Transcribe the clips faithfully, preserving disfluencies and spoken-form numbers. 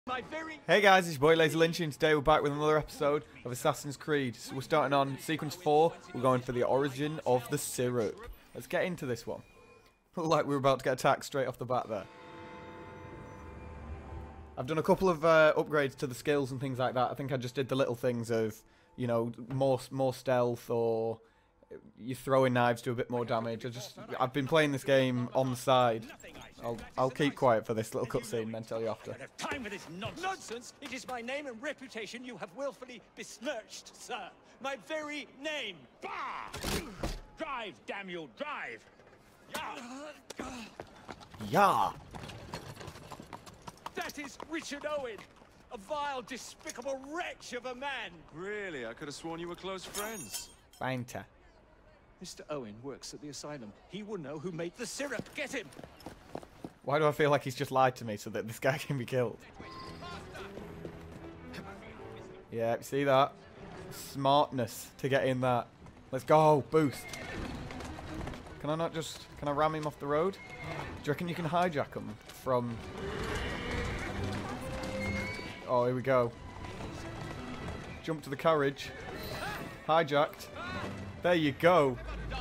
Hey guys, it's your boy Lazy Lynch, and today we're back with another episode of Assassin's Creed. So we're starting on sequence four. We're going for the origin of the syrup. Let's get into this one. Looked like we were about to get attacked straight off the bat there. I've done a couple of uh, upgrades to the skills and things like that. I think I just did the little things of, you know, more more stealth, or you throwing knives do a bit more damage. I just I've been playing this game on the side. I'll I'll keep quiet for this little cutscene and then tell you after. Time with this nonsense. It is my name and reputation you have willfully besmirched, sir. My very name. Bah! Drive, damn you, drive. Yeah. Yeah. That is Richard Owen, a vile, despicable wretch of a man. Really? I could have sworn you were close friends. Fanta. Mister Owen works at the asylum. He will know who made the syrup. Get him. Why do I feel like he's just lied to me so that this guy can be killed? Yeah, you see that? Smartness to get in that. Let's go. Boost. Can I not just... Can I ram him off the road? Do you reckon you can hijack him from... Oh, here we go. Jump to the carriage. Hijacked. There you go.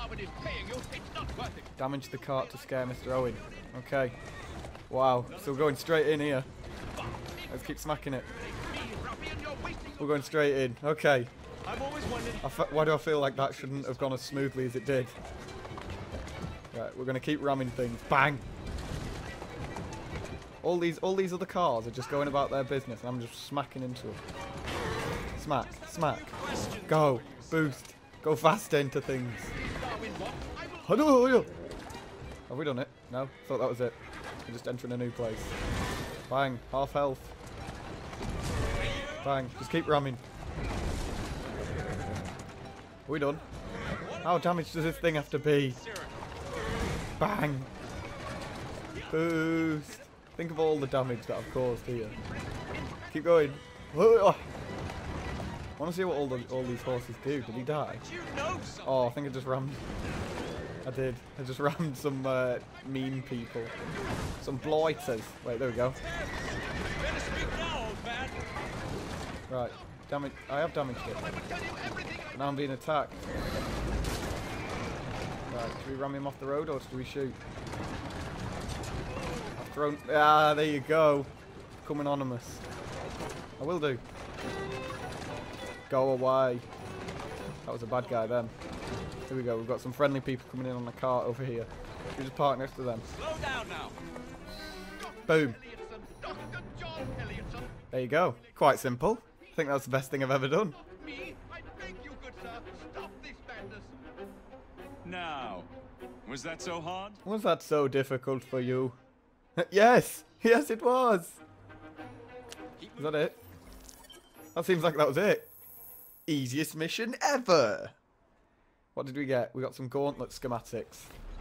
Damage the cart to scare Mister Owen. Okay. Wow. So we're going straight in here. Let's keep smacking it. We're going straight in. Okay. I f why do I feel like that shouldn't have gone as smoothly as it did? Right, we're going to keep ramming things. Bang! All these, all these other cars are just going about their business, and I'm just smacking into them. Smack, smack. Go. Boost. Go fast into things. Have we done it? No? Thought that was it. We're just entering a new place. Bang. Half health. Bang. Just keep ramming. Are we done? How damaged does this thing have to be? Bang. Boost. Think of all the damage that I've caused here. Keep going. I want to see what all the all these horses do. Did he die? Oh, I think I just rammed. I did. I just rammed some uh, mean people. Some blighters. Wait, there we go. Right. Damage. I have damaged it. Now I'm being attacked. Right. Should we ram him off the road, or should we shoot? I've thrown. Ah, there you go. Come anonymous. I will do. Go away. That was a bad guy then. Here we go. We've got some friendly people coming in on the cart over here. We just park next to them. Slow down now. Boom. There you go. Quite simple. I think that's the best thing I've ever done. Me? I beg you, good sir, stop this madness. Now, was that so hard? Was that so difficult for you? Yes! Yes, it was! Is that it? That seems like that was it. Easiest mission ever! What did we get? We got some gauntlet schematics.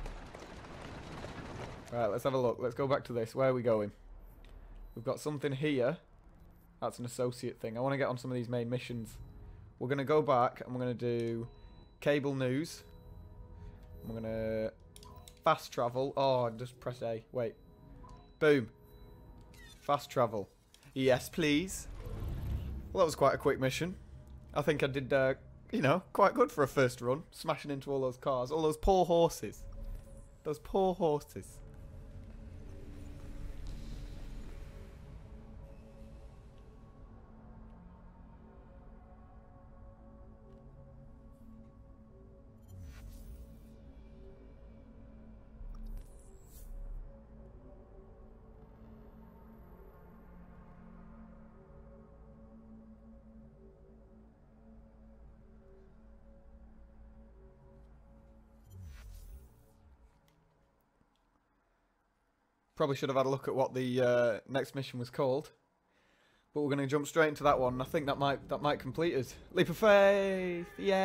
Right, let's have a look. Let's go back to this. Where are we going? We've got something here. That's an associate thing. I want to get on some of these main missions. We're going to go back and we're going to do cable news. We're going to fast travel. Oh, just press A. Wait. Boom. Fast travel. Yes, please. Well, that was quite a quick mission. I think I did, uh, you know, quite good for a first run. Smashing into all those cars. All those poor horses. Those poor horses. Probably should have had a look at what the uh, next mission was called, but we're going to jump straight into that one. I think that might that might complete us. Leap of faith,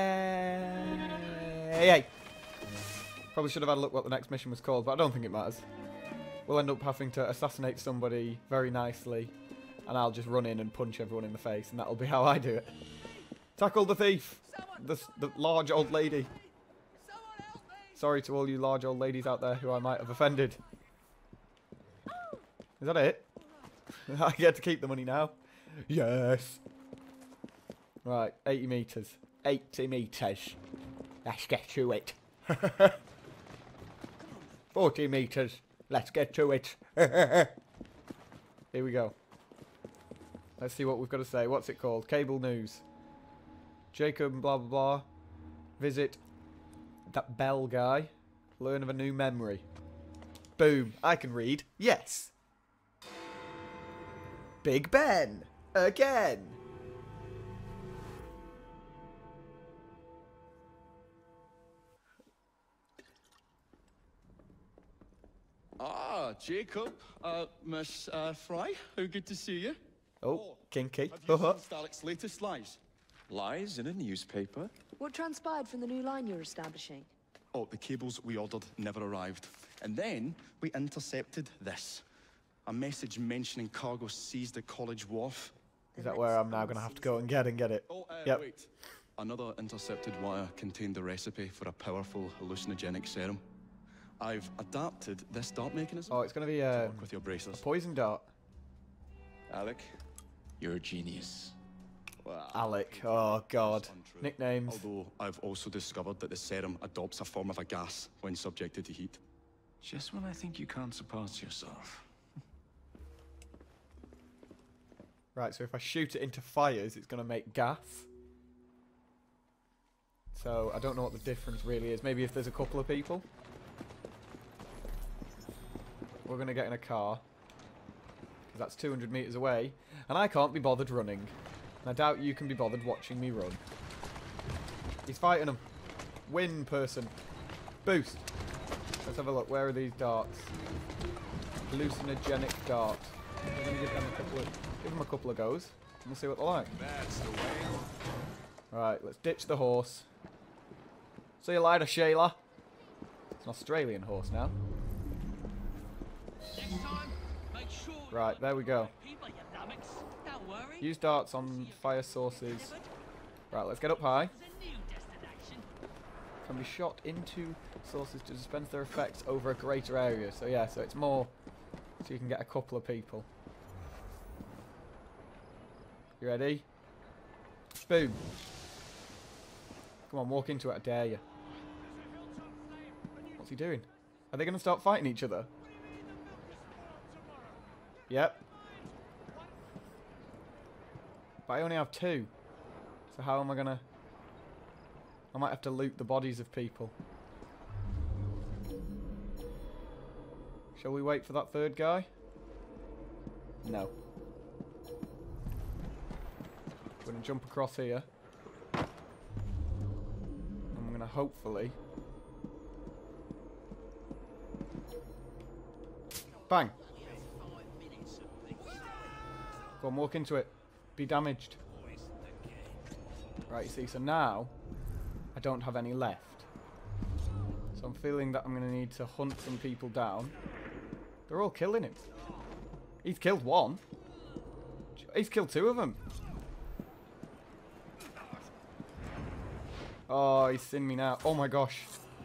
yay! Probably should have had a look what the next mission was called, but I don't think it matters. We'll end up having to assassinate somebody very nicely, and I'll just run in and punch everyone in the face, and that'll be how I do it. Tackle the thief, the the large old lady. Sorry to all you large old ladies out there who I might have offended. Is that it? I get to keep the money now. Yes. Right, eighty metres. eighty metres. Let's get to it. forty metres. Let's get to it. Here we go. Let's see what we've got to say. What's it called? Cable news. Jacob blah blah blah. Visit that Bell guy. Learn of a new memory. Boom. I can read. Yes. Big Ben. Again. Ah, Jacob. Uh, Miss uh, Fry, how good to see you. Oh, kinky. Have you seen Starlick's latest lies? Lies in a newspaper? What transpired from the new line you're establishing? Oh, the cables we ordered never arrived. And then we intercepted this. A message mentioning cargo seized at College Wharf. Is that where I'm now going to have to go and get and get it? Oh, uh, Yep. wait. Another intercepted wire contained the recipe for a powerful hallucinogenic serum. I've adapted this dart mechanism Oh, it's going to be to uh, work with your a braces. poison dart. Alec, you're a genius. Well, Alec. Oh, God. that's untrue. Nicknames. Although I've also discovered that the serum adopts a form of a gas when subjected to heat. Just when I think you can't surpass yourself. Right, so if I shoot it into fires, it's going to make gas. So I don't know what the difference really is. Maybe if there's a couple of people. We're going to get in a car. Because that's two hundred metres away. And I can't be bothered running. And I doubt you can be bothered watching me run. He's fighting them. Win, person. Boost. Let's have a look. Where are these darts? Hallucinogenic dart. We're going to give them a couple of, give them a couple of goes. And we'll see what they're like. That's the way. Right, let's ditch the horse. See you later, Shayla. It's an Australian horse now. Next time, make sure Right, there we go. people, you nummocks. Don't worry. Use darts on fire sources. Right, let's get up high. There's a new destination. Can be shot into sources to dispense their effects over a greater area. So yeah, so it's more, so you can get a couple of people. You ready? Boom. Come on, walk into it, I dare you. What's he doing? Are they going to start fighting each other? Yep. But I only have two. So how am I going to... I might have to loot the bodies of people. Shall we wait for that third guy? No. I'm going to jump across here. I'm going to hopefully... Bang! Go on, walk into it. Be damaged. Right, you see, so now I don't have any left. So I'm feeling that I'm going to need to hunt some people down. They're all killing him. He's killed one. He's killed two of them. Oh, he's seen me now. Oh my gosh.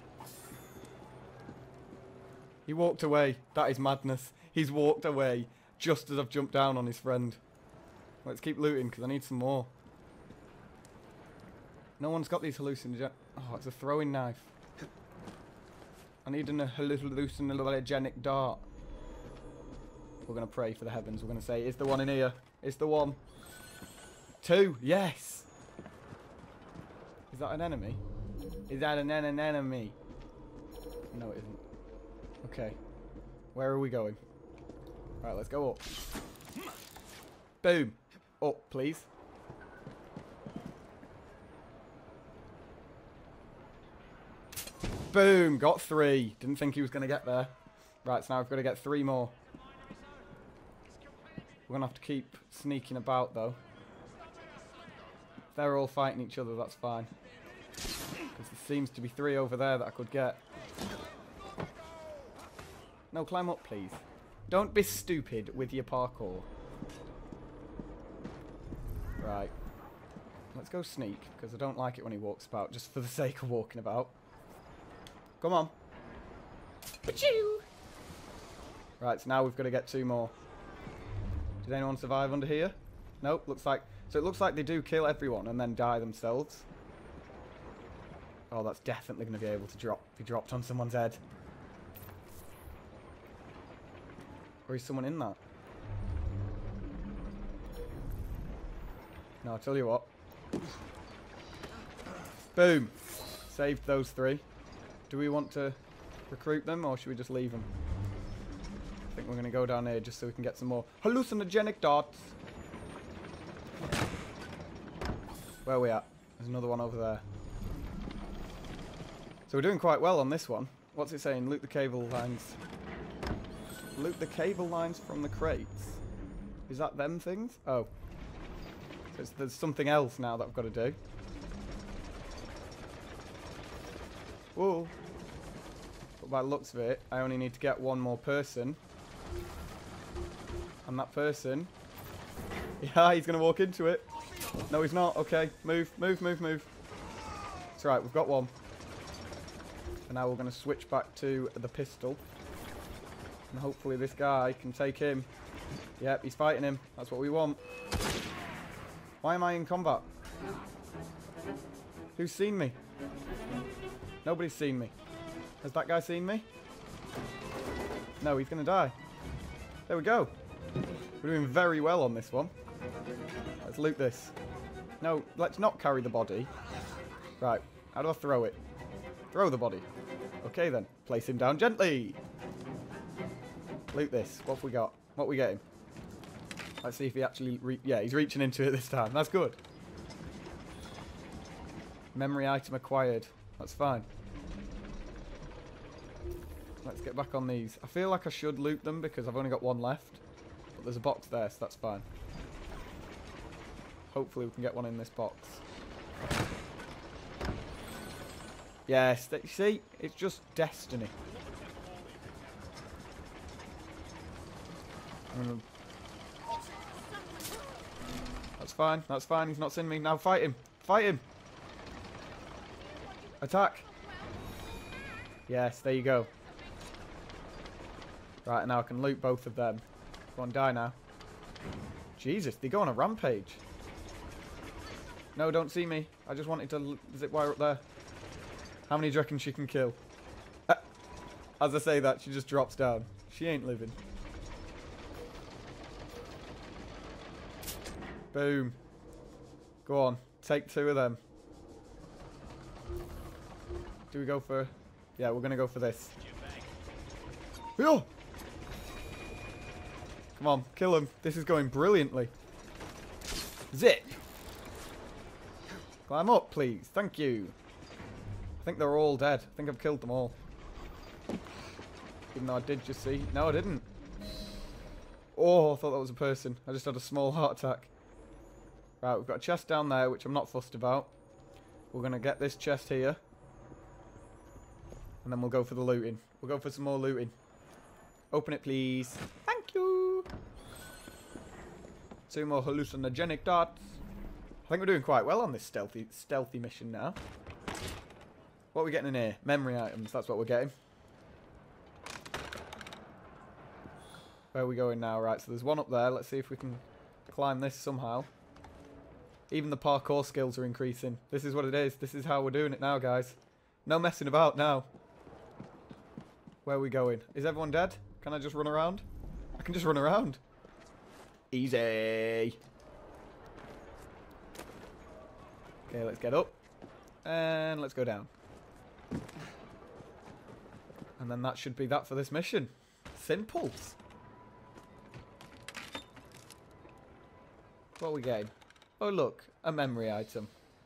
He walked away. That is madness. He's walked away just as I've jumped down on his friend. Let's keep looting because I need some more. No one's got these hallucinogenic... Oh, it's a throwing knife. I need an hallucinogenic dart. We're going to pray for the heavens. We're going to say, is the one in here? Is the one? Two. Yes. Is that an enemy? Is that an, an enemy? No, it isn't. Okay. Where are we going? Right, let's go up. Boom. Up, please. Boom. Got three. Didn't think he was going to get there. Right, so now we've got to get three more. We're going to have to keep sneaking about, though. If they're all fighting each other, that's fine. Because there seems to be three over there that I could get. No, climb up, please. Don't be stupid with your parkour. Right. Let's go sneak, because I don't like it when he walks about, just for the sake of walking about. Come on. Achoo! Right, so now we've got to get two more. Did anyone survive under here? Nope, looks like... So it looks like they do kill everyone and then die themselves. Oh, that's definitely going to be able to drop, be dropped on someone's head. Or is someone in that? No, I'll tell you what. Boom! Saved those three. Do we want to recruit them or should we just leave them? I think we're going to go down here just so we can get some more hallucinogenic dots. Where are we at? There's another one over there. So we're doing quite well on this one. What's it saying? Loot the cable lines. Loot the cable lines from the crates. Is that them things? Oh. So it's, there's something else now that I've got to do. Whoa. But by the looks of it, I only need to get one more person. And that person... Yeah, he's going to walk into it. No, he's not. Okay, move, move, move, move. That's right, we've got one. And now we're going to switch back to the pistol. And hopefully this guy can take him. Yep, he's fighting him. That's what we want. Why am I in combat? Who's seen me? Nobody's seen me. Has that guy seen me? No, he's going to die. There we go. We're doing very well on this one. Let's loot this. No, let's not carry the body. Right, how do I throw it? Throw the body. Okay then, place him down gently. Loot this. What have we got? What are we getting? Let's see if he actually... Re yeah, he's reaching into it this time. That's good. Memory item acquired. That's fine. Let's get back on these. I feel like I should loot them because I've only got one left. But there's a box there, so that's fine. Hopefully we can get one in this box. Yes, they, see? It's just destiny. Mm. That's fine, that's fine. He's not seen me. Now fight him. Fight him. Attack. Yes, there you go. Right, now I can loot both of them. Go on, die now. Jesus, they go on a rampage. No, don't see me. I just wanted to zip wire up there. How many do you reckon she can kill? As I say that, she just drops down. She ain't living. Boom. Go on. Take two of them. Do we go for... Yeah, we're going to go for this. Yo! Come on, kill him. This is going brilliantly. Zip! Climb up, please. Thank you. I think they're all dead. I think I've killed them all. Even though I did just see... No, I didn't. Oh, I thought that was a person. I just had a small heart attack. Right, we've got a chest down there, which I'm not fussed about. We're going to get this chest here. And then we'll go for the looting. We'll go for some more looting. Open it, please. Thank you. Two more hallucinogenic dots. I think we're doing quite well on this stealthy stealthy mission now. What are we getting in here? Memory items, that's what we're getting. Where are we going now? Right, so there's one up there. Let's see if we can climb this somehow. Even the parkour skills are increasing. This is what it is. This is how we're doing it now, guys. No messing about now. Where are we going? Is everyone dead? Can I just run around? I can just run around. Easy. Okay, let's get up. And let's go down. And then that should be that for this mission. Simple. What are we getting? Oh, look. A memory item.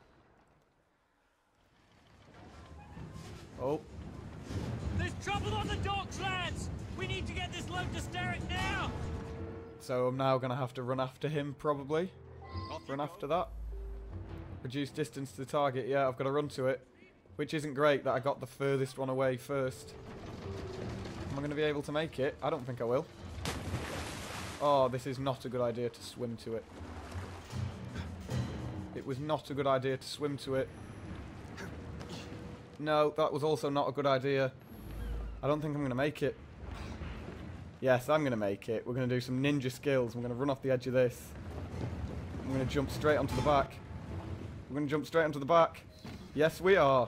Oh. There's trouble on the docks, lads! We need to get this load to Derek now! So I'm now going to have to run after him, probably. Run after that. Reduce distance to the target. Yeah, I've got to run to it. Which isn't great that I got the furthest one away first. Am I going to be able to make it? I don't think I will. Oh, this is not a good idea to swim to it. It was not a good idea to swim to it. No, that was also not a good idea. I don't think I'm going to make it. Yes, I'm going to make it. We're going to do some ninja skills. We're going to run off the edge of this. I'm going to jump straight onto the back. We're going to jump straight onto the back. Yes, we are.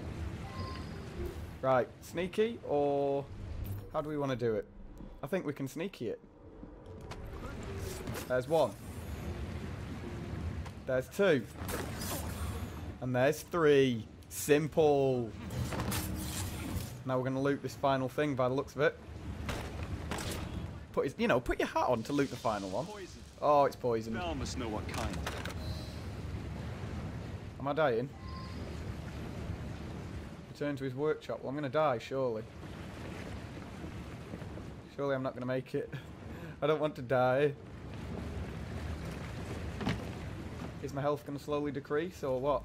Right, sneaky, or how do we want to do it? I think we can sneaky it. There's one. There's two. And there's three. Simple. Now we're going to loot this final thing by the looks of it. Put his, you know, put your hat on to loot the final one. Poison. Oh, it's poisoned. Bell must know what kind. Am I dying? Return to his workshop. Well, I'm going to die, surely. Surely I'm not going to make it. I don't want to die. Is my health going to slowly decrease, or what?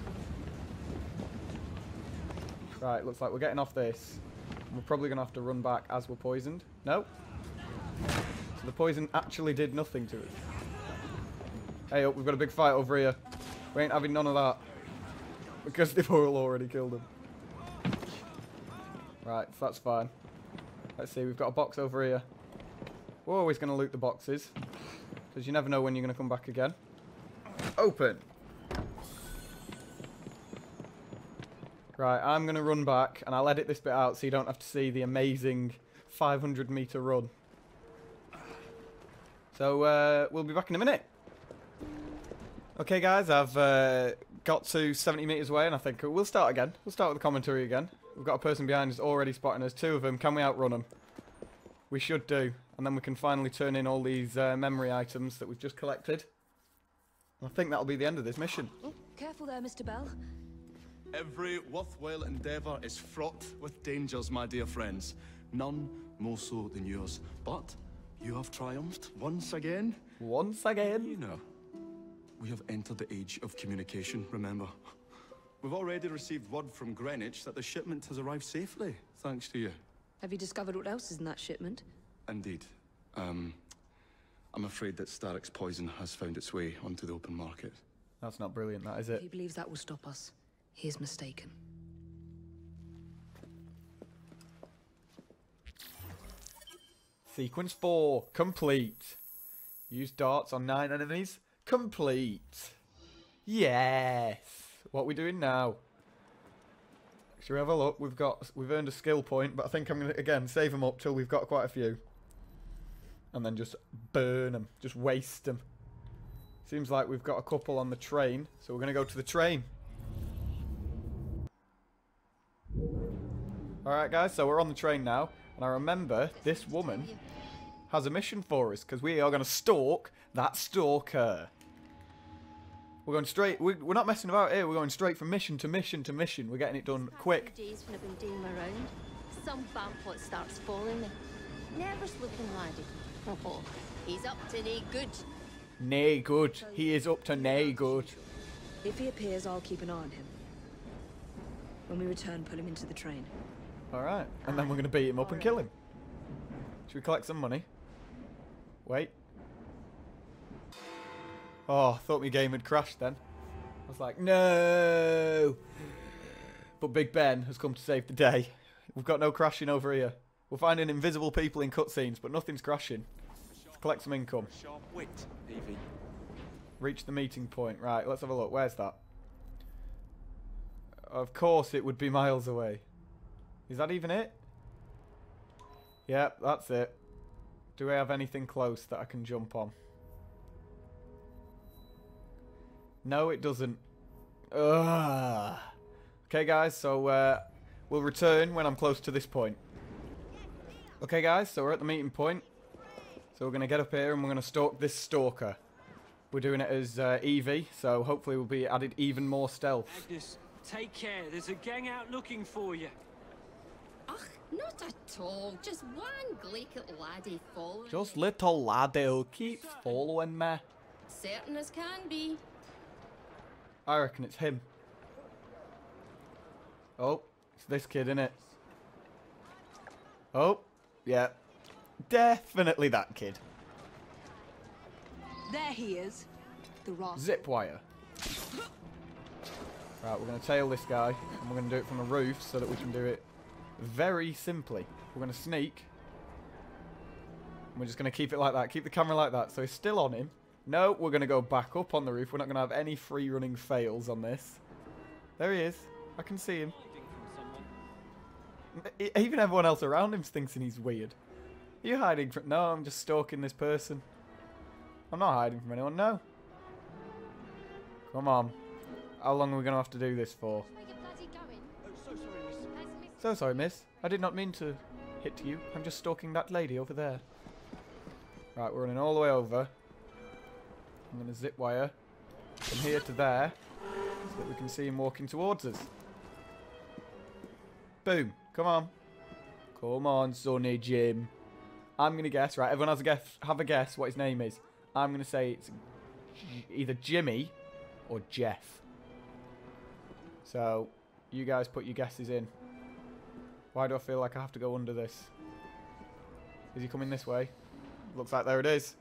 Right, looks like we're getting off this. We're probably going to have to run back as we're poisoned. No. So the poison actually did nothing to us. Hey up, we've got a big fight over here. We ain't having none of that. Because they've all already killed him. Right, so that's fine. Let's see, we've got a box over here. We're always going to loot the boxes. Because you never know when you're going to come back again. Open! Right, I'm going to run back, and I'll edit this bit out so you don't have to see the amazing five hundred meter run. So, uh, we'll be back in a minute. Okay, guys, I've uh, got to seventy meters away, and I think we'll start again. We'll start with the commentary again. We've got a person behind us already spotting us. Two of them. Can we outrun them? We should do. And then we can finally turn in all these uh, memory items that we've just collected. And I think that'll be the end of this mission. Oh, careful there, Mister Bell. Every worthwhile endeavour is fraught with dangers, my dear friends. None more so than yours. But you have triumphed once again. Once again? You know, we have entered the age of communication, remember? We've already received word from Greenwich that the shipment has arrived safely, thanks to you. Have you discovered what else is in that shipment? Indeed. Um, I'm afraid that Starrick's poison has found its way onto the open market. That's not brilliant, that, is If it? he believes that will stop us, he is mistaken. Sequence four, complete. Use darts on nine enemies. Complete. Yes. What are we doing now? Should we have a look? We've got, we've earned a skill point, but I think I'm gonna again save them up till we've got quite a few, and then just burn them, just waste them. Seems like we've got a couple on the train, so we're gonna go to the train. All right, guys. So we're on the train now, and I remember this woman has a mission for us because we are going to stalk that stalker. We're going straight. We're, we're not messing about here. We're going straight from mission to mission to mission. We're getting it done quick. Days when I've been doing my round, some bampot starts following me. Nervous looking laddie. Oh, he's up to nae good. Nay good. He is up to nay good. If he appears, I'll keep an eye on him. When we return, pull him into the train. All right, and then we're going to beat him up and kill him. Should we collect some money? Wait. Oh, I thought my game had crashed then. I was like, no. But Big Ben has come to save the day. We've got no crashing over here. We're finding invisible people in cutscenes, but nothing's crashing. Let's collect some income. Sharp wit, Evie. Reach the meeting point. Right, let's have a look. Where's that? Of course it would be miles away. Is that even it? Yep, that's it. Do we have anything close that I can jump on? No, it doesn't. Ugh. Okay, guys, so uh, we'll return when I'm close to this point. Okay, guys, so we're at the meeting point. So we're going to get up here and we're going to stalk this stalker. We're doing it as uh, Evie, so hopefully we'll be added even more stealth. Agnes, take care. There's a gang out looking for you. Ugh, not at all. Just one gleekit laddie following Just me. little laddie who keeps following me. Certain as can be. I reckon it's him. Oh, it's this kid, innit? Oh, yeah. Definitely that kid. There he is. The rascal. Zip wire. Right, we're going to tail this guy, and we're going to do it from the roof so that we can do it very simply. We're going to sneak. We're just going to keep it like that. Keep the camera like that. So he's still on him. No, we're going to go back up on the roof. We're not going to have any free running fails on this. There he is. I can see him. Even everyone else around him thinks he's weird. Are you hiding from... No, I'm just stalking this person. I'm not hiding from anyone, no. Come on. How long are we going to have to do this for? So sorry, miss. I did not mean to hit you. I'm just stalking that lady over there. Right, we're running all the way over. I'm going to zip wire from here to there so that we can see him walking towards us. Boom. Come on. Come on, Sonny Jim. I'm going to guess. Right, everyone has a guess. Have a guess what his name is. I'm going to say it's either Jimmy or Jeff. So, you guys put your guesses in. Why do I feel like I have to go under this? Is he coming this way? Looks like there it is.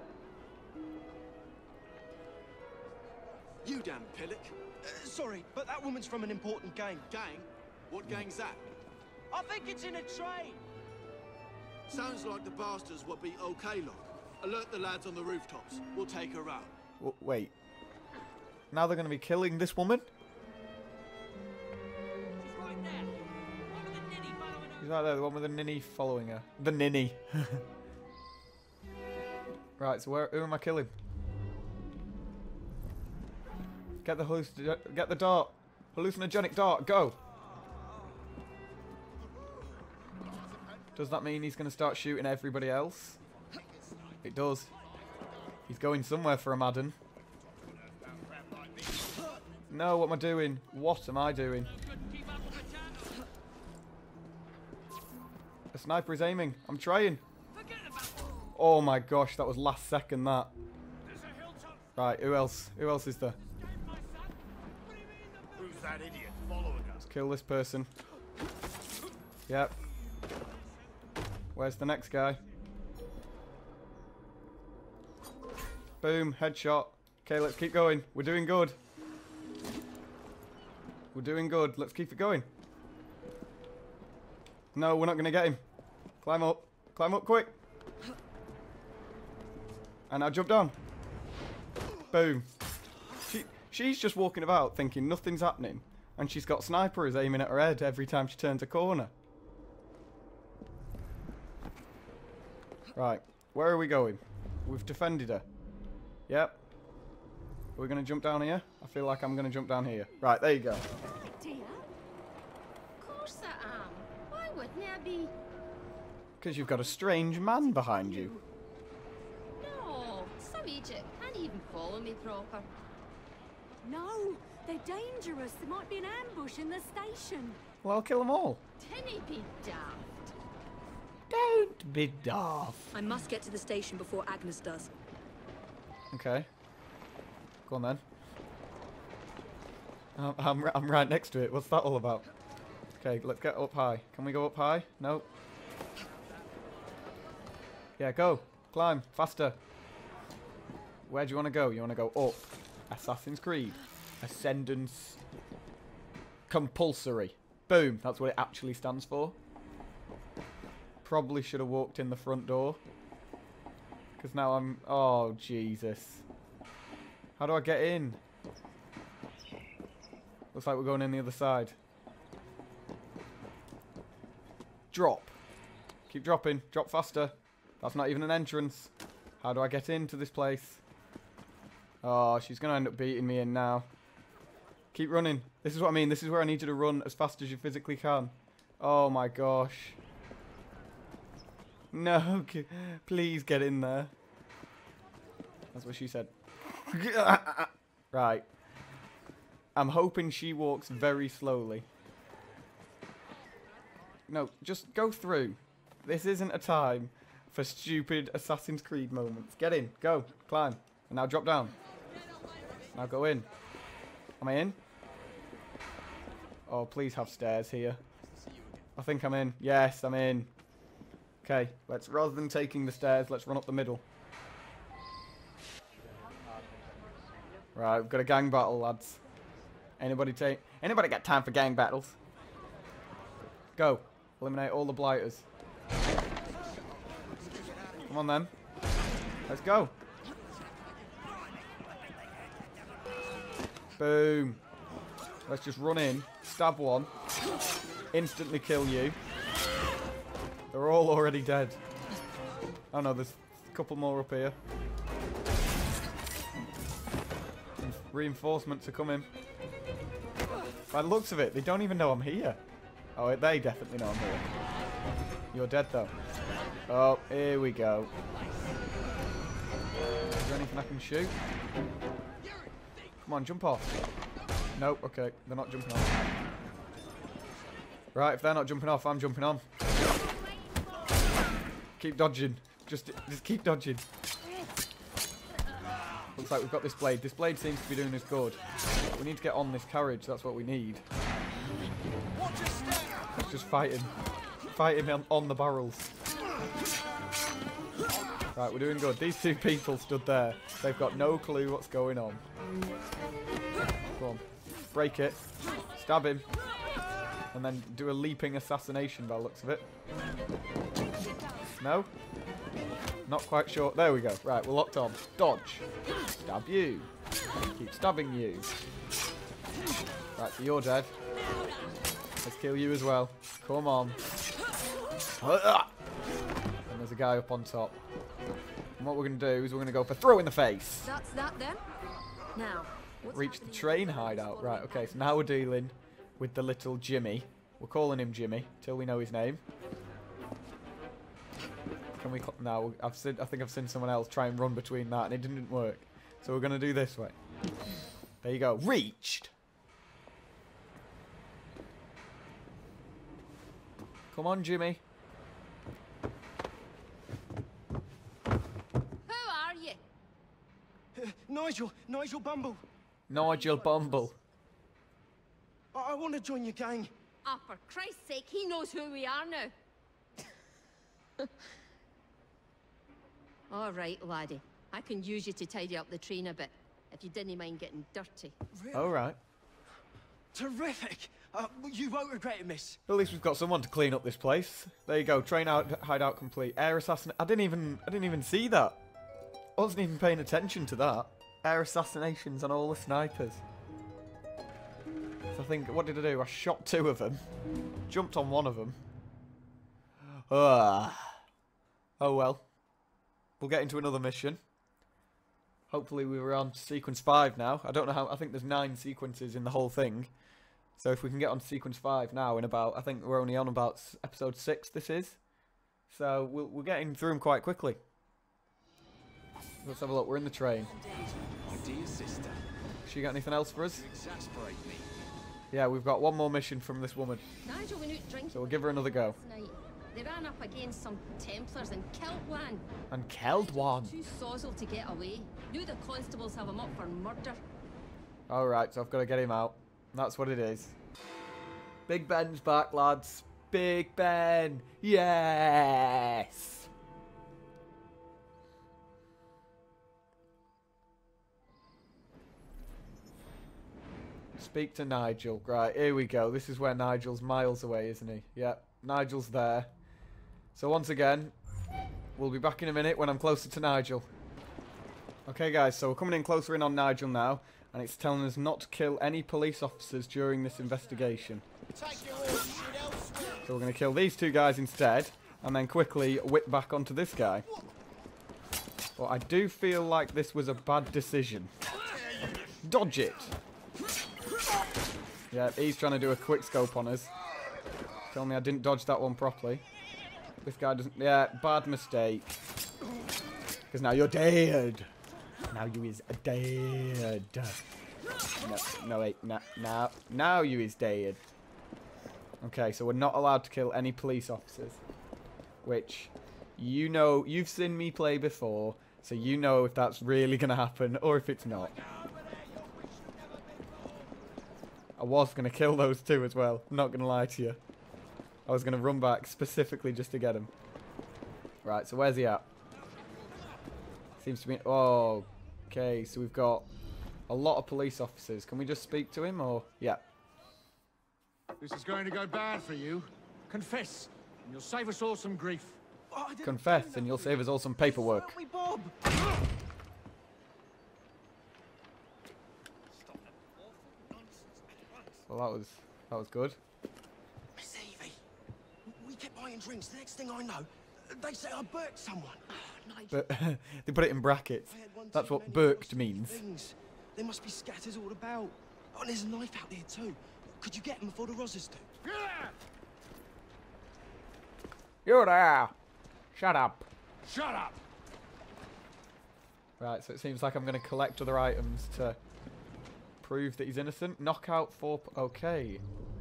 You damn pillock. Uh, sorry, but that woman's from an important gang. Gang? What gang's that? I think it's in a train. Sounds like the bastards will be okay, look. Alert the lads on the rooftops. We'll take her out. W wait. Now they're going to be killing this woman? She's right there. One with the ninny following her. She's right there, the one with the ninny following her. The ninny. Right, so where, who am I killing? Get the hallucin get the dart. Hallucinogenic dart, go. Does that mean he's going to start shooting everybody else? It does. He's going somewhere for a Madden. No, what am I doing? What am I doing? The sniper is aiming. I'm trying. Oh my gosh, that was last second, that. Right, who else? Who else is there? Who's that idiot following us? Let's kill this person. Yep. Where's the next guy? Boom, headshot. Okay, let's keep going. We're doing good. We're doing good. Let's keep it going. No, we're not going to get him. Climb up. Climb up quick. And now jump down. Boom. She, she's just walking about thinking nothing's happening. And she's got snipers aiming at her head every time she turns a corner. Right. Where are we going? We've defended her. Yep. Are we going to jump down here? I feel like I'm going to jump down here. Right, there you go. Dear? Of course I am. Why wouldn't I be? Because you've got a strange man behind you. No, some Egypt can't even follow me proper. No, they're dangerous. There might be an ambush in the station. Well, I'll kill them all. Tinny be daft. Don't be daft. I must get to the station before Agnes does. Okay. Go on then. I'm, I'm, I'm right next to it. What's that all about? Okay, let's get up high. Can we go up high? No. Yeah, go. Climb. Faster. Where do you want to go? You want to go up. Assassin's Creed. Ascendance. Compulsory. Boom. That's what it actually stands for. Probably should have walked in the front door. Because now I'm... Oh, Jesus. How do I get in? Looks like we're going in the other side. Drop. Keep dropping. Drop faster. That's not even an entrance. How do I get into this place? Oh, she's going to end up beating me in now. Keep running. This is what I mean. This is where I need you to run as fast as you physically can. Oh my gosh. No, please get in there. That's what she said. Right. I'm hoping she walks very slowly. No, just go through. This isn't a time for stupid Assassin's Creed moments. Get in. Go. Climb. And now drop down. Now go in. Am I in? Oh, please have stairs here. I think I'm in. Yes, I'm in. Okay, let's, rather than taking the stairs, let's run up the middle. Right, we've got a gang battle, lads. Anybody take... Anybody got time for gang battles? Go. Eliminate all the blighters. Come on then. Let's go. Boom. Let's just run in, stab one, instantly kill you. They're all already dead. Oh no, there's a couple more up here. Reinforcements are coming. By the looks of it, they don't even know I'm here. Oh, they definitely know I'm here. You're dead though. Oh, here we go. Is there anything I can shoot? Come on, jump off. Nope, okay, they're not jumping off. Right, if they're not jumping off, I'm jumping on. Keep dodging. Just, just keep dodging. Looks like we've got this blade. This blade seems to be doing us good. We need to get on this carriage, that's what we need. Just fighting. Fighting on, on the barrels. Right, we're doing good. These two people stood there. They've got no clue what's going on. Come on. Break it. Stab him. And then do a leaping assassination by the looks of it. No? Not quite sure. There we go. Right, we're locked on. Dodge. Stab you. Keep stabbing you. Right, so you're dead. Let's kill you as well. Come on. And there's a guy up on top. And what we're going to do is we're going to go for throw in the face. That's that then. Now, what's Reach the happening train next? hideout. Right, okay, so now we're dealing with the little Jimmy. We're calling him Jimmy till we know his name. Can we... Now, I've seen, I think I've seen someone else try and run between that and it didn't work. So we're going to do this way. There you go. Reached! Come on, Jimmy. Who are you? Uh, Nigel, Nigel Bumble. Nigel Bumble. I, I want to join your gang. Ah, for Christ's sake, he knows who we are now. All right, laddie. I can use you to tidy up the train a bit, if you didn't mind getting dirty. Really? All right. Terrific. Uh, you won't regret it, miss. At least we've got someone to clean up this place. There you go. Train out, hideout complete. Air assassin. I didn't even. I didn't even see that. I wasn't even paying attention to that. Air assassinations on all the snipers. So I think. What did I do? I shot two of them. Jumped on one of them. Ah. Oh well. We'll get into another mission. Hopefully we were on sequence five now. I don't know how. I think there's nine sequences in the whole thing. So if we can get on sequence five now in about, I think we're only on about episode six this is. So we'll, we're getting through them quite quickly. Let's have a look, we're in the train. My dear sister, She got anything else for us? you exasperate me. Yeah, we've got one more mission from this woman. Nigel went out drinking. So we'll give her another go. last night. They ran up against some Templars and killed one. And killed one. Too sozzled to get away. Knew the constables have him up for murder. Alright, so I've got to get him out. That's what it is. Big Ben's back, lads. Big Ben. Yes. Speak to Nigel. Right, here we go. This is where Nigel's miles away, isn't he? Yep, Nigel's there. So once again, we'll be back in a minute when I'm closer to Nigel. Okay, guys, so we're coming in closer in on Nigel now. And it's telling us not to kill any police officers during this investigation. So we're going to kill these two guys instead, and then quickly whip back onto this guy. But I do feel like this was a bad decision. Dodge it! Yeah, he's trying to do a quick scope on us. Tell me I didn't dodge that one properly. This guy doesn't... Yeah, bad mistake. Because now you're dead. Now you is dead. No, no wait, no, now, now you is dead. Okay, so we're not allowed to kill any police officers. Which, you know, you've seen me play before, so you know if that's really going to happen, or if it's not. I was going to kill those two as well, I'm not going to lie to you. I was going to run back specifically just to get him. Right, so where's he at? Seems to be... Oh, okay, so we've got a lot of police officers. Can we just speak to him, or... Yeah. This is going to go bad for you. Confess, and you'll save us all some grief. Oh, I didn't Confess, mean and that. you'll save us all some paperwork. Certainly, Bob. Well, that was that was good. Miss Evie, we kept buying drinks. The next thing I know, they say I burked someone. But they put it in brackets. I had one That's too what many burked nasty means. things. There must be scatters all about. Oh, and there's a knife out there too. Could you get them before the Rozzers do? You there! Shut up. Shut up! Right, so it seems like I'm going to collect other items to prove that he's innocent. Knockout four. P okay.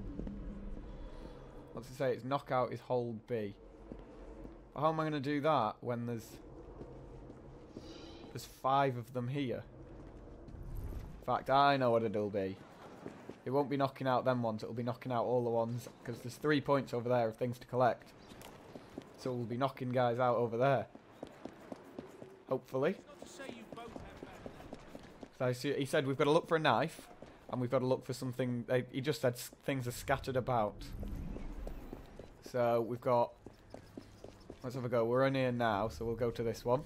What's it say? It's knockout is hold B. How am I going to do that when there's there's five of them here? In fact, I know what it'll be. It won't be knocking out them ones. It'll be knocking out all the ones because there's three points over there of things to collect. So we'll be knocking guys out over there. Hopefully. So he said we've got to look for a knife, and we've got to look for something. They, he just said things are scattered about. So we've got. Let's have a go. We're in here now, so we'll go to this one.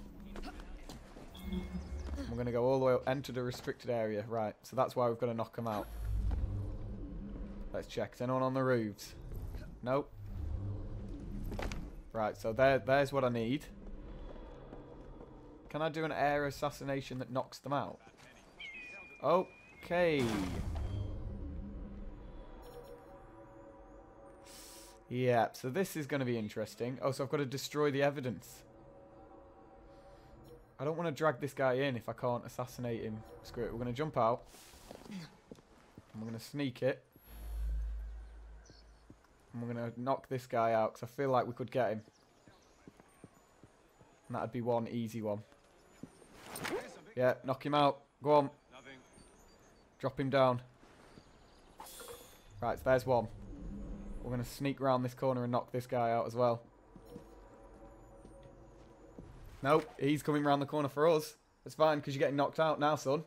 We're going to go all the way up, enter the restricted area. Right, so that's why we've got to knock them out. Let's check. Is anyone on the roofs? Nope. Right, so there, there's what I need. Can I do an air assassination that knocks them out? Okay. Yeah, so this is going to be interesting. Oh, so I've got to destroy the evidence. I don't want to drag this guy in if I can't assassinate him. Screw it. We're going to jump out. And we're going to sneak it. And we're going to knock this guy out because I feel like we could get him. And that'd be one easy one. Yeah, knock him out. Go on. Drop him down. Right, so there's one. We're going to sneak around this corner and knock this guy out as well. Nope, he's coming around the corner for us. That's fine, because you're getting knocked out now, son.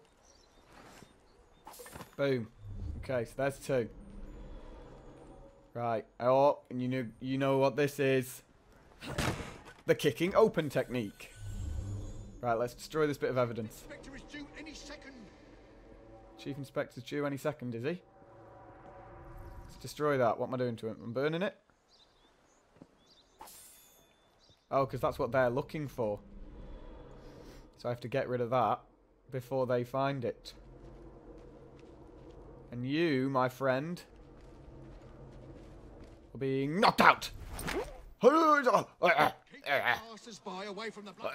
Boom. Okay, so there's two. Right. Oh, and you know, you know what this is. The kicking open technique. Right, let's destroy this bit of evidence. Inspector is due any second. Chief Inspector's due any second, is he? Let's destroy that. What am I doing to him? I'm burning it? Oh, because that's what they're looking for. So I have to get rid of that before they find it. And you, my friend, are being knocked out! Passes by away from the blood.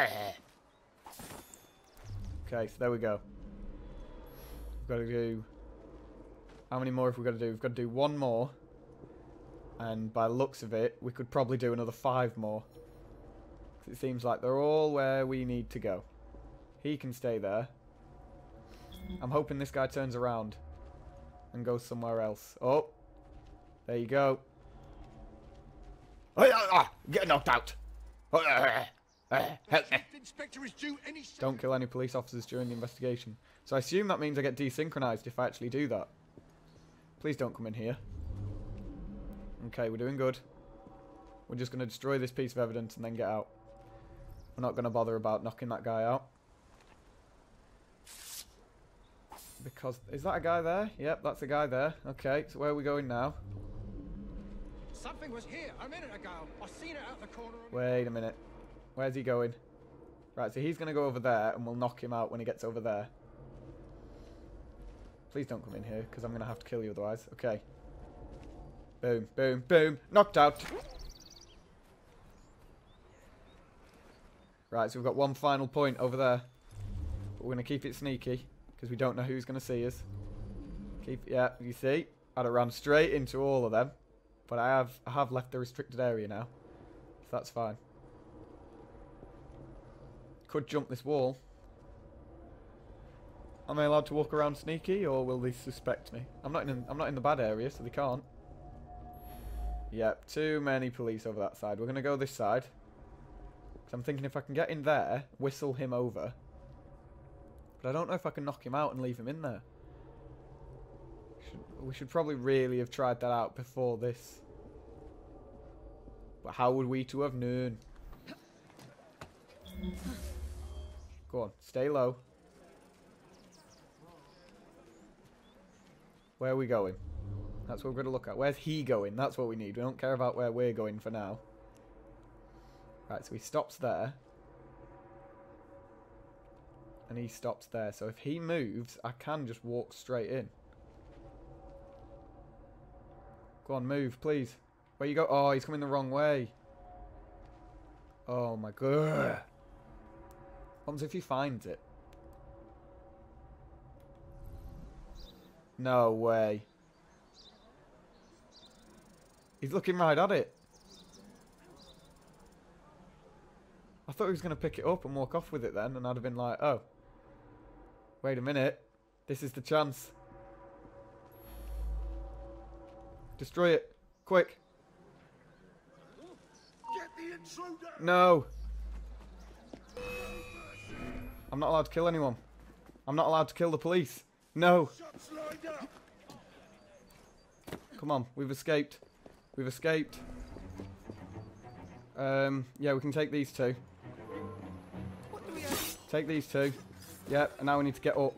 Okay, so there we go. We've got to do... How many more have we got to do? We've got to do one more. And by the looks of it, we could probably do another five more. It seems like they're all where we need to go. He can stay there. I'm hoping this guy turns around and goes somewhere else. Oh, there you go. Get knocked out. Inspector is due any second. Don't kill any police officers during the investigation. So I assume that means I get desynchronized if I actually do that. Please don't come in here. Okay, we're doing good. We're just going to destroy this piece of evidence and then get out. We're not going to bother about knocking that guy out. Because... Is that a guy there? Yep, that's a guy there. Okay, so where are we going now? Something was here a minute ago. I seen it out the corner. Wait a minute. Where's he going? Right, so he's going to go over there and we'll knock him out when he gets over there. Please don't come in here because I'm going to have to kill you otherwise. Okay. Boom, boom, boom. Knocked out. Right, so we've got one final point over there. But we're going to keep it sneaky because we don't know who's going to see us. Keep, yeah, you see? I'd have run straight into all of them. But I have, I have left the restricted area now. So that's fine. Could jump this wall. Am I allowed to walk around sneaky, or will they suspect me? I'm not in. I'm not in the bad area, so they can't. Yep, too many police over that side. We're gonna go this side. So I'm thinking if I can get in there, whistle him over. But I don't know if I can knock him out and leave him in there. Should, we should probably really have tried that out before this. But how would we to have known? Go on, stay low. Where are we going? That's what we're going to look at. Where's he going? That's what we need. We don't care about where we're going for now. Right, so he stops there. And he stops there. So if he moves, I can just walk straight in. Go on, move, please. Where you go? Oh, he's coming the wrong way. Oh my god. What happens if he finds it? No way. He's looking right at it. I thought he was going to pick it up and walk off with it then, and I'd have been like, oh. Wait a minute. This is the chance. Destroy it. Quick. Get the intruder. No. I'm not allowed to kill anyone. I'm not allowed to kill the police. No. Come on. We've escaped. We've escaped. Um, yeah, we can take these two. Take these two. Yep, and now we need to get up.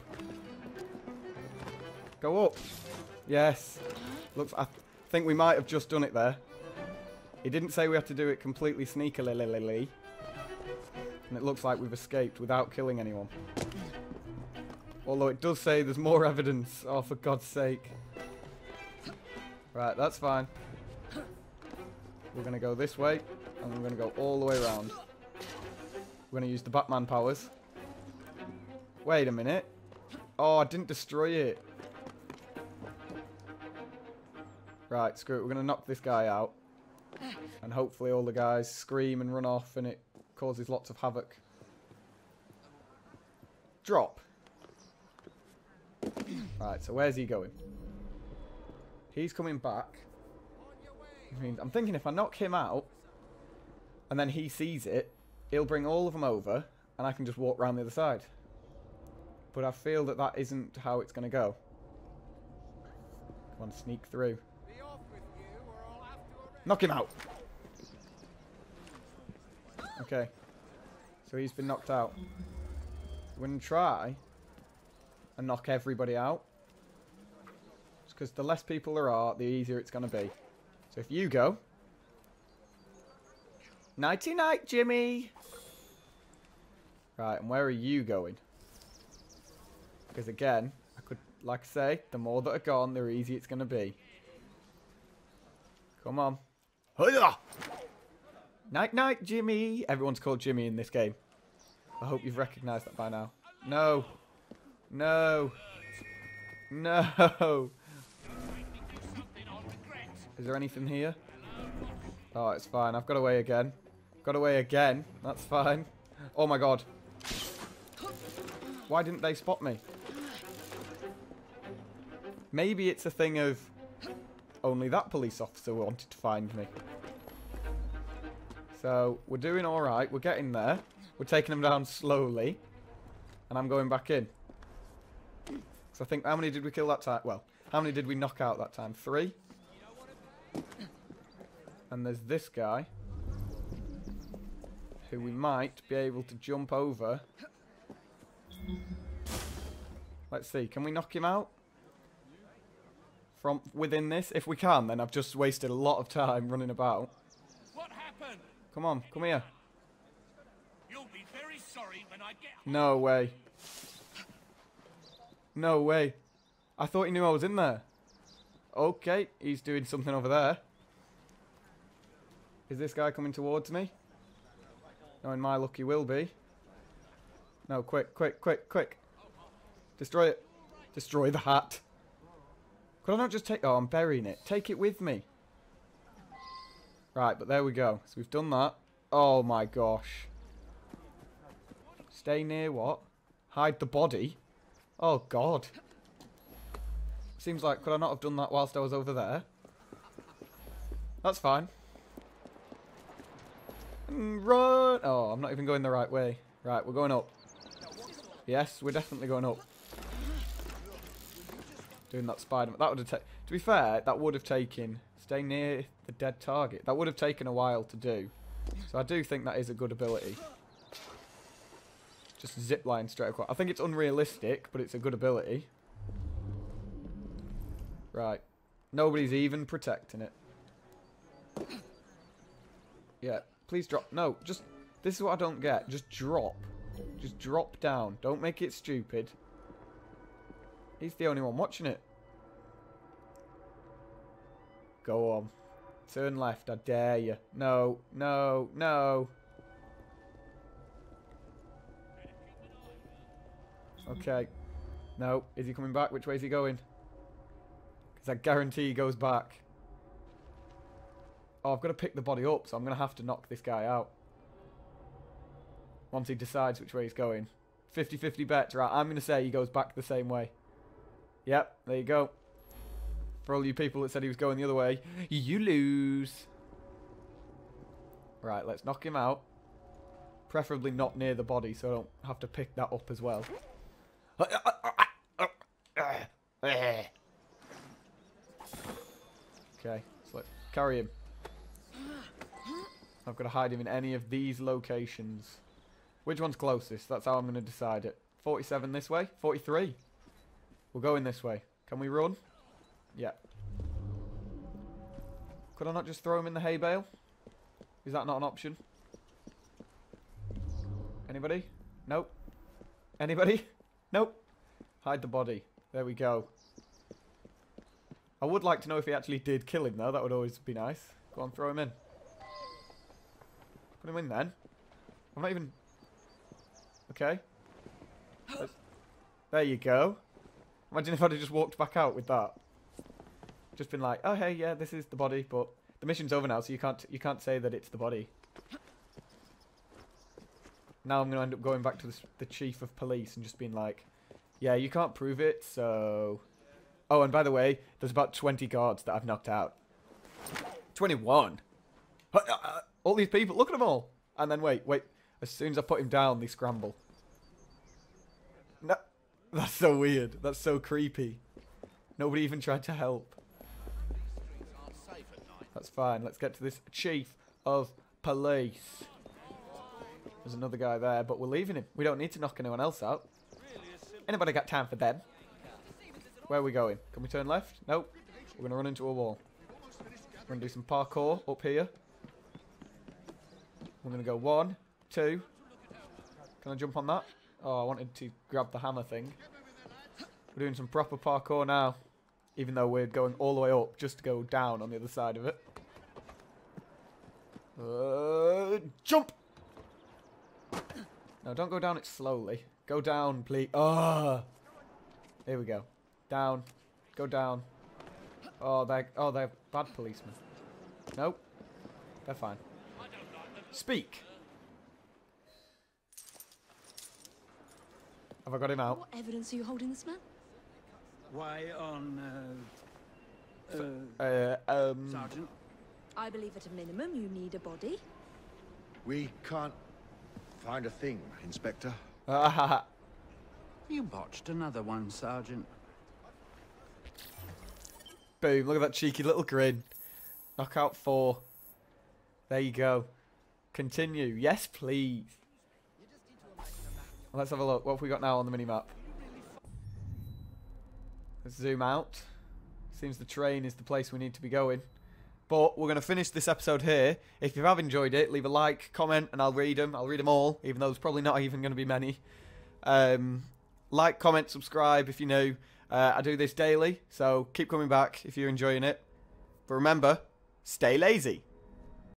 Go up. Yes. Looks. I think we might have just done it there. He didn't say we had to do it completely sneakily. And it looks like we've escaped without killing anyone. Although it does say there's more evidence. Oh, for God's sake. Right, that's fine. We're going to go this way. And we're going to go all the way around. We're going to use the Batman powers. Wait a minute. Oh, I didn't destroy it. Right, screw it. We're going to knock this guy out. And hopefully all the guys scream and run off and it causes lots of havoc. Drop. Right, so where's he going? He's coming back. I mean, I'm thinking if I knock him out and then he sees it, he'll bring all of them over and I can just walk around the other side. But I feel that that isn't how it's going to go. Come on, sneak through. Knock him out. Okay. So he's been knocked out. We're going to try and knock everybody out. Just because the less people there are, the easier it's going to be. So if you go. Nighty night, Jimmy. Right, and where are you going? Because again, I could, like I say, the more that are gone, the easier it's going to be. Come on. Hiya! Night night, Jimmy. Everyone's called Jimmy in this game. I hope you've recognised that by now. No. No. No. Is there anything here? Oh, it's fine. I've got away again. Got away again. That's fine. Oh my god. Why didn't they spot me? Maybe it's a thing of only that police officer wanted to find me. So, we're doing alright. We're getting there. We're taking them down slowly. And I'm going back in. So I think, how many did we kill that time? Well, how many did we knock out that time? Three? And there's this guy. Who we might be able to jump over. Let's see. Can we knock him out? From within this? If we can, then I've just wasted a lot of time running about. What happened? Come on, come here. You'll be very sorry when I get home. No way. No way. I thought he knew I was in there. Okay, he's doing something over there. Is this guy coming towards me? No, in my luck he will be. No, quick, quick, quick, quick. Destroy it. Destroy the hat. Could I not just take... Oh, I'm burying it. Take it with me. Right, but there we go. So we've done that. Oh my gosh. Stay near what? Hide the body? Oh god. Seems like, could I not have done that whilst I was over there? That's fine. And run! Oh, I'm not even going the right way. Right, we're going up. Yes, we're definitely going up. Doing that spider. That would have taken. To be fair, that would have taken. Stay near the dead target. That would have taken a while to do. So I do think that is a good ability. Just zip line straight across. I think it's unrealistic, but it's a good ability. Right. Nobody's even protecting it. Yeah. Please drop. No, just... This is what I don't get. Just drop. Just drop down. Don't make it stupid. He's the only one watching it. Go on. Turn left. I dare you. No. No. No. Okay. No. Is he coming back? Which way is he going? Because I guarantee he goes back. Oh, I've got to pick the body up, so I'm going to have to knock this guy out. Once he decides which way he's going. fifty fifty bets. Right, I'm going to say he goes back the same way. Yep, there you go. For all you people that said he was going the other way, you lose. Right, let's knock him out. Preferably not near the body, so I don't have to pick that up as well. Okay, so let's carry him. I've got to hide him in any of these locations. Which one's closest? That's how I'm going to decide it. forty-seven this way? forty-three. We're going this way. Can we run? Yeah. Could I not just throw him in the hay bale? Is that not an option? Anybody? Nope. Anybody? Nope. Hide the body. There we go. I would like to know if he actually did kill him, though. That would always be nice. Go on, throw him in. Put him in, then. I'm not even... Okay. Let's... There you go. Imagine if I'd have just walked back out with that. Just been like, oh, hey, yeah, this is the body, but the mission's over now, so you can't you can't say that it's the body. Now I'm going to end up going back to the, the chief of police and just being like, yeah, you can't prove it, so... Oh, and by the way, there's about twenty guards that I've knocked out. twenty-one? All these people, look at them all. And then wait, wait. As soon as I put him down, they scramble. No, that's so weird. That's so creepy. Nobody even tried to help. That's fine. Let's get to this chief of police. There's another guy there, but we're leaving him. We don't need to knock anyone else out. Anybody got time for them? Where are we going? Can we turn left? Nope. We're going to run into a wall. We're going to do some parkour up here. We're going to go one, two. Can I jump on that? Oh, I wanted to grab the hammer thing. We're doing some proper parkour now. Even though we're going all the way up just to go down on the other side of it. Uh, jump! No, don't go down it slowly. Go down, please. Oh! Here we go. Down. Go down. Oh, they're, oh, they're bad policemen. Nope. They're fine. Speak. Have I got him out? What evidence are you holding this man? Why on, uh, uh, Uh, um... Sergeant? I believe at a minimum you need a body. We can't find a thing, Inspector. Ah, You botched another one, Sergeant. boom, look at that cheeky little grin. Knockout four. There you go. Continue. Yes, please. Let's have a look. What have we got now on the minimap? Let's zoom out. Seems the train is the place we need to be going. But we're going to finish this episode here. If you have enjoyed it, leave a like, comment, and I'll read them. I'll read them all, even though there's probably not even going to be many. Um, like, comment, subscribe if you're new. Uh, I do this daily, so keep coming back if you're enjoying it. But remember, stay lazy.